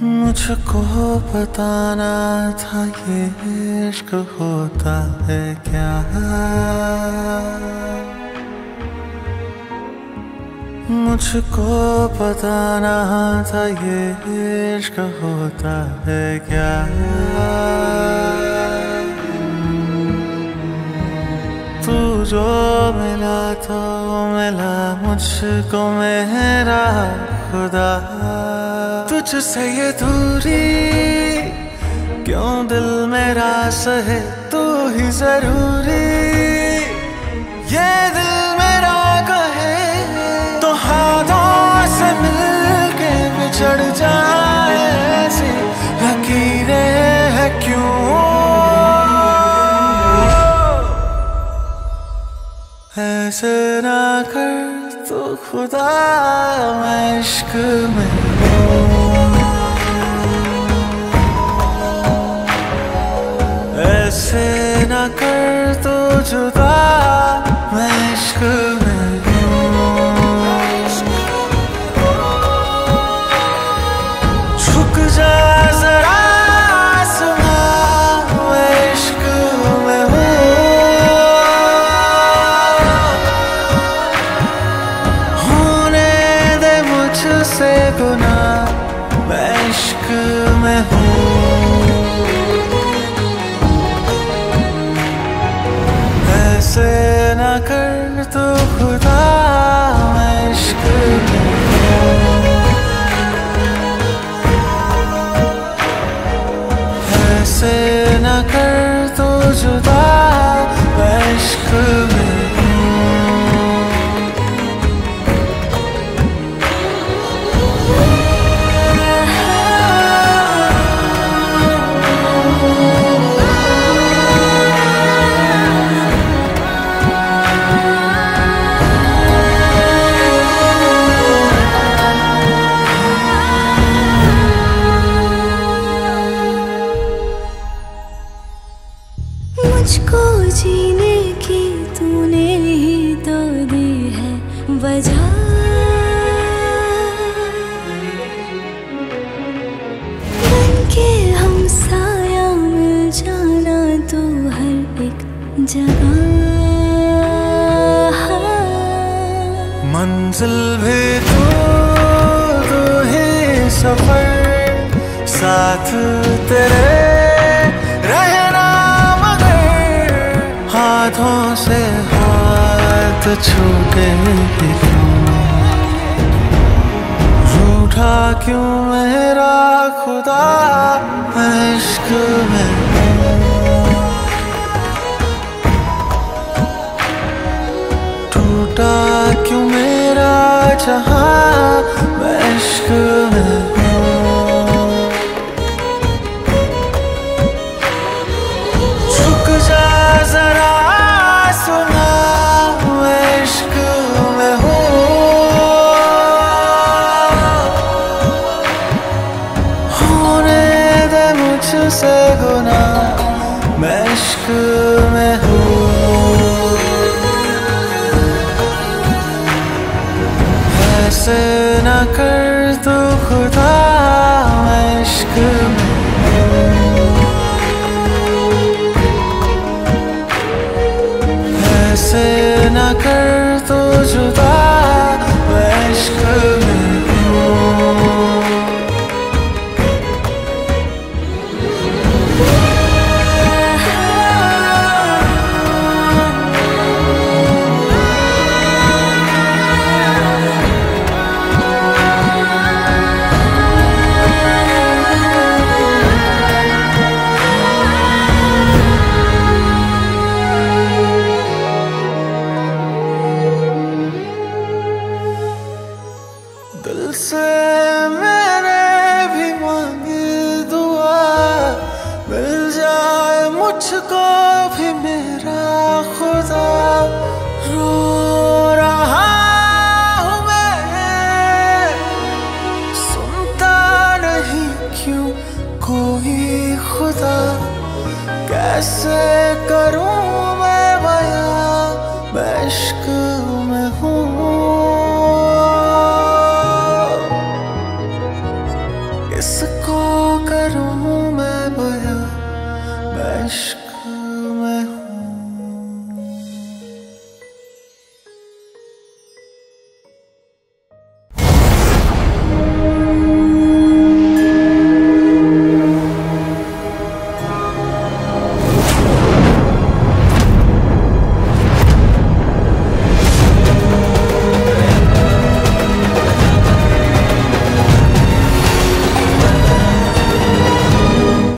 मुझको बताना था ये इश्क होता है क्या। मुझको बताना था ये इश्क होता है क्या। तू जो मिला तो मिला मुझको मेरा खुदा। तुझसे ये दूरी क्यों दिल मेरा सहे तू ही जरूरी। ये दिल मेरा कहे तो हाथों से मिलके बिछड़ जाए ऐसी लकीरें है क्यों। ऐसे ना कर तो खुदा मैं इश्क में ऐसे ना कर तो जुदा मैं इश्क में झुक जा जरा आसमां मैं इश्क में होने दे मुझसे गुनाह मैं इश्क में हूँ। ऐसे ना कर तो खुदा मैं इश्क में ऐसे ना कर तो जुदा मैं इश्क में मुझको जीने की तूने ही तो दी है वजह। बनके हम साया मिल जाना तो हर एक जगह। मंजिल भी तू ही सफर साथ तेरे रहना हाथों से हाथ छूटे क्यों। रूठा क्यों मेरा खुदा मैं इश्क में टूटा क्यों मेरा जहां मैं इश्क में झुक जा जरा सुना मैं इश्क में हूँ। होने दे मुझसे गुनाह मैं इश्क में हूँ। ऐसे ना कर तो खुदा